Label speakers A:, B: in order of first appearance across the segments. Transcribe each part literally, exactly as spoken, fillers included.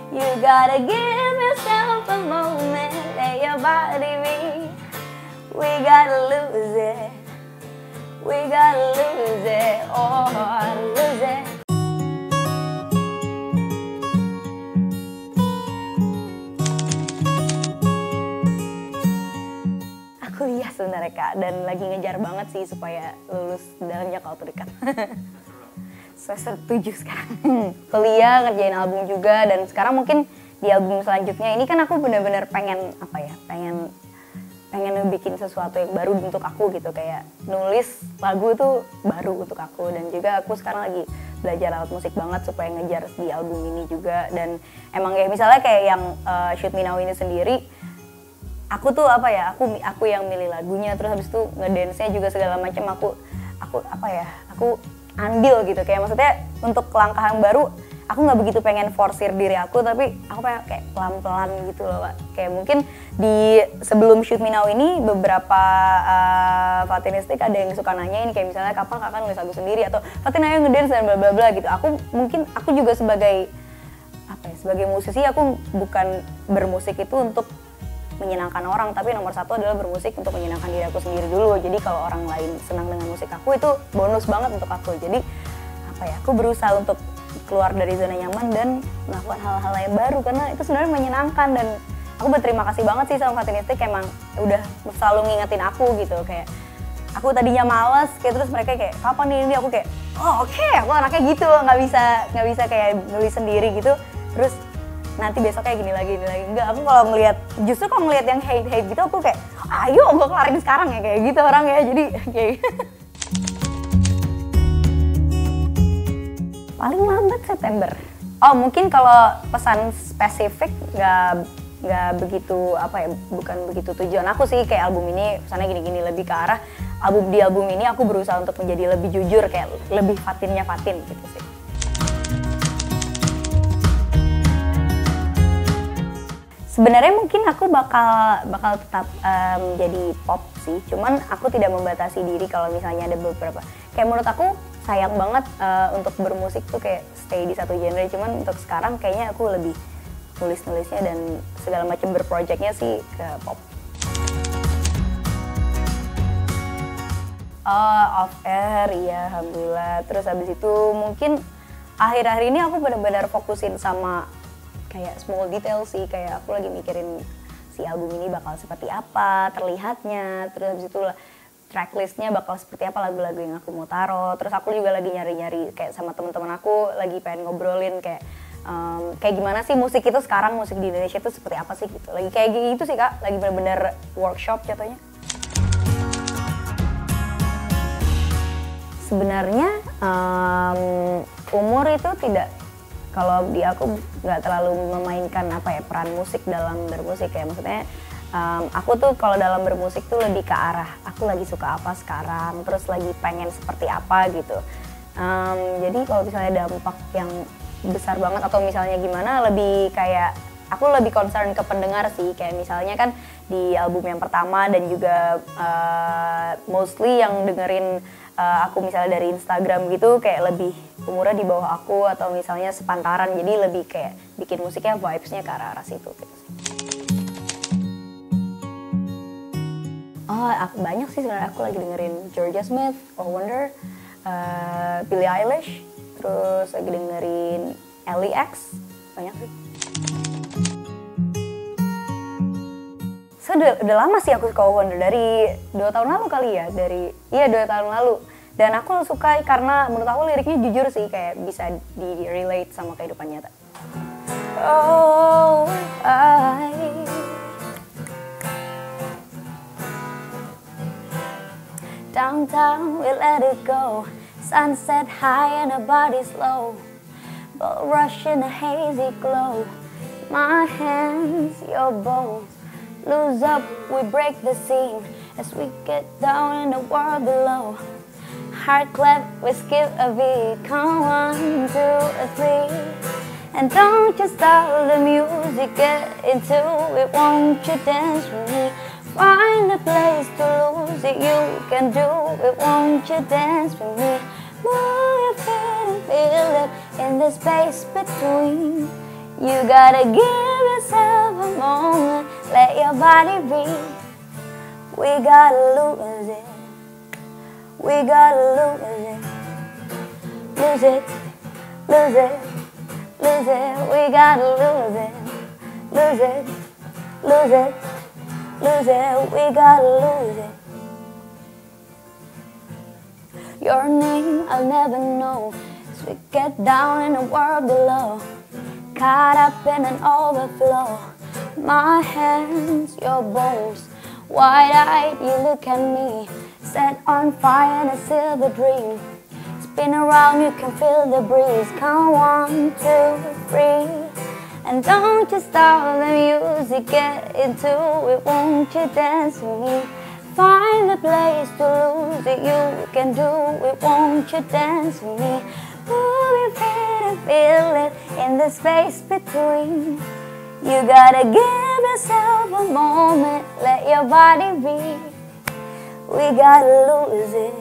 A: You gotta give yourself a moment, let your body be. We gotta lose it, we gotta lose it, oh lose it. Kuliah sebenarnya Kak, dan lagi ngejar banget sih supaya lulus dalam jangka waktu dekat. Semester tujuh sekarang. Kuliah, ngerjain album juga, dan sekarang mungkin di album selanjutnya ini kan aku bener-bener pengen apa ya, pengen pengen bikin sesuatu yang baru untuk aku gitu, kayak nulis lagu tuh baru untuk aku, dan juga aku sekarang lagi belajar alat musik banget supaya ngejar di album ini juga. Dan emang kayak misalnya kayak yang uh, Shoot Me Now ini sendiri, aku tuh apa ya, aku aku yang milih lagunya, terus habis itu ngedance-nya juga segala macam aku aku apa ya, aku andil gitu, kayak maksudnya untuk langkah yang baru aku nggak begitu pengen forsir diri aku, tapi aku pengen kayak pelan-pelan gitu loh Pak. Kayak mungkin di sebelum Shoot Me Now ini beberapa uh, Fatinistik ada yang suka nanya ini kayak misalnya kapan kakak nulis lagu sendiri atau Fatin ayo ngedance dan bla bla bla gitu. Aku mungkin aku juga sebagai apa ya, sebagai musisi aku bukan bermusik itu untuk menyenangkan orang, tapi nomor satu adalah bermusik untuk menyenangkan diri aku sendiri dulu. Jadi kalau orang lain senang dengan musik aku itu bonus banget untuk aku. Jadi apa ya, aku berusaha untuk keluar dari zona nyaman dan melakukan hal-hal yang baru karena itu sebenarnya menyenangkan. Dan aku berterima kasih banget sih sama Fatinistik, emang udah selalu ngingetin aku gitu. Kayak aku tadinya malas, kayak terus mereka kayak kapan ini, aku kayak oh oke okay, aku anaknya gitu, nggak bisa nggak bisa kayak nulis sendiri gitu. Terus nanti besok kayak gini lagi, gini lagi. Enggak, aku kalau ngelihat, justru kalau ngelihat yang hate-hate gitu aku kayak, ayo gue kelarin sekarang ya, kayak gitu orang ya, jadi kayak paling lambat September. Oh mungkin kalau pesan spesifik nggak nggak begitu apa ya, bukan begitu tujuan aku sih, kayak album ini pesannya gini-gini, lebih ke arah album di album ini aku berusaha untuk menjadi lebih jujur, kayak lebih Fatinnya Fatin gitu sih. Sebenarnya mungkin aku bakal bakal tetap um, jadi pop sih, cuman aku tidak membatasi diri kalau misalnya ada beberapa. Kayak menurut aku sayang banget uh, untuk bermusik tuh kayak stay di satu genre, cuman untuk sekarang kayaknya aku lebih nulis-nulisnya dan segala macam berprojectnya sih ke pop. Oh, off air, iya alhamdulillah. Terus habis itu mungkin akhir-akhir ini aku benar-benar fokusin sama kayak small detail sih, kayak aku lagi mikirin si album ini bakal seperti apa terlihatnya, terus habis itu tracklistnya bakal seperti apa, lagu-lagu yang aku mau taruh. Terus aku juga lagi nyari-nyari kayak sama teman-teman aku, lagi pengen ngobrolin kayak um, kayak gimana sih musik itu sekarang, musik di Indonesia itu seperti apa sih gitu. Lagi kayak gitu sih Kak, lagi bener-bener workshop jatuhnya. Sebenarnya um, umur itu tidak, kalau di aku nggak terlalu memainkan apa ya, peran musik dalam bermusik, kayak maksudnya um, aku tuh kalau dalam bermusik tuh lebih ke arah aku lagi suka apa sekarang, terus lagi pengen seperti apa gitu. Um, jadi kalau misalnya dampak yang besar banget atau misalnya gimana, lebih kayak aku lebih concern ke pendengar sih, kayak misalnya kan di album yang pertama dan juga uh, mostly yang dengerin Uh, aku misalnya dari Instagram gitu kayak lebih umurnya di bawah aku atau misalnya sepantaran, jadi lebih kayak bikin musiknya vibes-nya ke arah-arah situ gitu. Oh aku, banyak sih sebenarnya, aku lagi dengerin Georgia Smith, Oh Wonder, uh, Billie Eilish, terus lagi dengerin Ellie X, banyak sih. So, udah, udah lama sih aku suka Oh Wonder, dari dua tahun lalu kali ya, dari iya dua tahun lalu. Dan aku suka karena menurut aku liriknya jujur sih, kayak bisa di-relate sama kehidupan nyata. Oh, I downtown, we let it go. Sunset high and the body slow. But rush in a hazy glow. My hands, your bones. Lose up, we break the scene as we get down in the world below. Heart clap, we skip a beat. Come one, two, three. And don't you stop the music, get into it. Won't you dance with me? Find a place to lose it. You can do it. Won't you dance with me? Move your feet and feel it in the space between. You gotta give yourself a moment, let your body breathe. We gotta lose it. We gotta lose it. Lose it, lose it, lose it. We gotta lose it. Lose it, lose it, lose it. We gotta lose it. Your name I'll never know, as we get down in the world below, caught up in an overflow. My hands, your bones, wide-eyed you look at me, set on fire in a silver dream. Spin around, you can feel the breeze. Count one, two, three, and don't you stop the music, get into it. Won't you dance with me? Find a place to lose it, you can do it. Won't you dance with me? Move your feet and feel it in the space between. You gotta give yourself a moment, let your body breathe. We gotta lose it.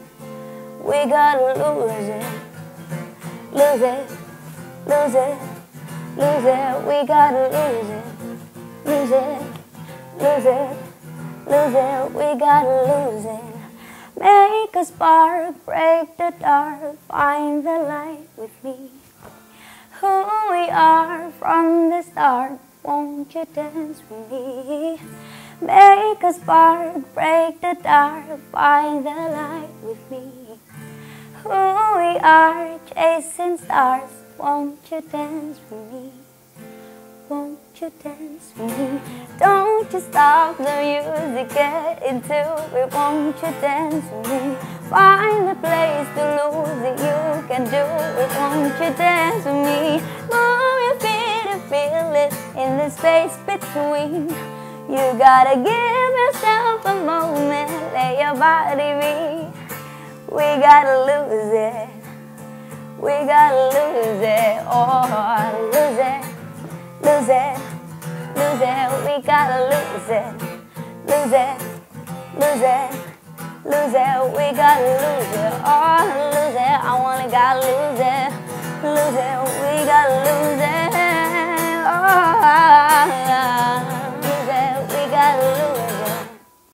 A: We gotta lose it. Lose it, lose it, lose it. We gotta lose it. Lose it, lose it, lose it. We gotta lose it. Make a spark, break the dark, find the light with me. Who we are from the start, won't you dance with me? Make a spark, break the dark, find the light with me. Who we are, chasing stars, won't you dance with me? Won't you dance with me? Don't you stop the music, get into it. Won't you dance with me? Find a place to lose it, you can do it. Won't you dance with me? Move your feet and feel it in the space between. You gotta give yourself a moment, let your body be. We gotta lose it. We gotta lose it. Oh, lose it. Lose it, lose it, we gotta lose it. Lose it, lose it, lose it, we gotta lose it. Oh, lose it, I wanna gotta lose it. Lose it, we gotta